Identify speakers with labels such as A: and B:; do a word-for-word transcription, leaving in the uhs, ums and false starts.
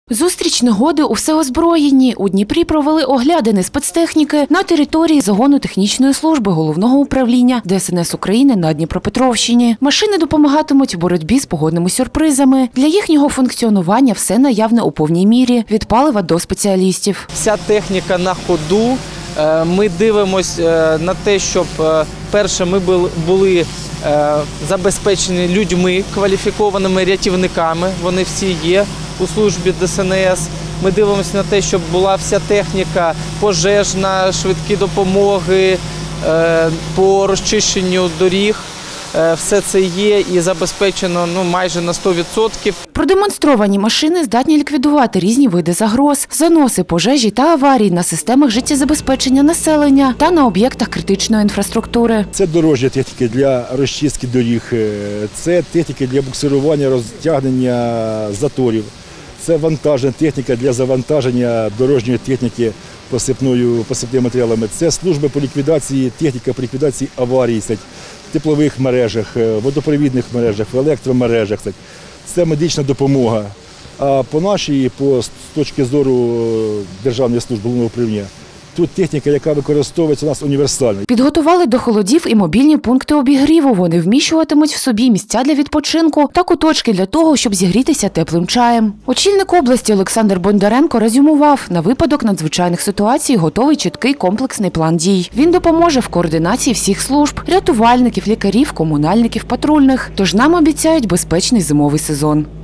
A: Зустріч негоди у всеозброєнні. У Дніпрі провели оглядини спецтехніки на території загону технічної служби Головного управління Де Ес Ен Ес України на Дніпропетровщині. Машини допомагатимуть в боротьбі з погодними сюрпризами. Для їхнього функціонування все наявне у повній мірі – від палива до спеціалістів.
B: Вся техніка на ходу. Ми дивимося на те, щоб, перше, ми були забезпечені людьми, кваліфікованими рятівниками. Вони всі є у службі Де Ес Ен Ес. Ми дивимося на те, щоб була вся техніка пожежна, швидкі допомоги по розчищенню доріг. Все це є і забезпечено ну, майже на сто відсотків.
A: Продемонстровані машини здатні ліквідувати різні види загроз, заноси, пожежі та аварії на системах життєзабезпечення населення та на об'єктах критичної інфраструктури.
C: Це дорожня техніка для розчистки доріг, це техніка для буксирування, розтягнення заторів, це вантажна техніка для завантаження дорожньої техніки посипною, посипними матеріалами, це служба по ліквідації, техніка по ліквідації аварій, в теплових мережах, водопровідних мережах, в електромережах. Це медична допомога. А по нашій, по, з точки зору Державної служби Головного управління, тут техніка, яка використовується у нас універсальна.
A: Підготували до холодів і мобільні пункти обігріву. Вони вміщуватимуть в собі місця для відпочинку та куточки для того, щоб зігрітися теплим чаєм. Очільник області Олександр Бондаренко резюмував, на випадок надзвичайних ситуацій готовий чіткий комплексний план дій. Він допоможе в координації всіх служб – рятувальників, лікарів, комунальників, патрульних. Тож нам обіцяють безпечний зимовий сезон.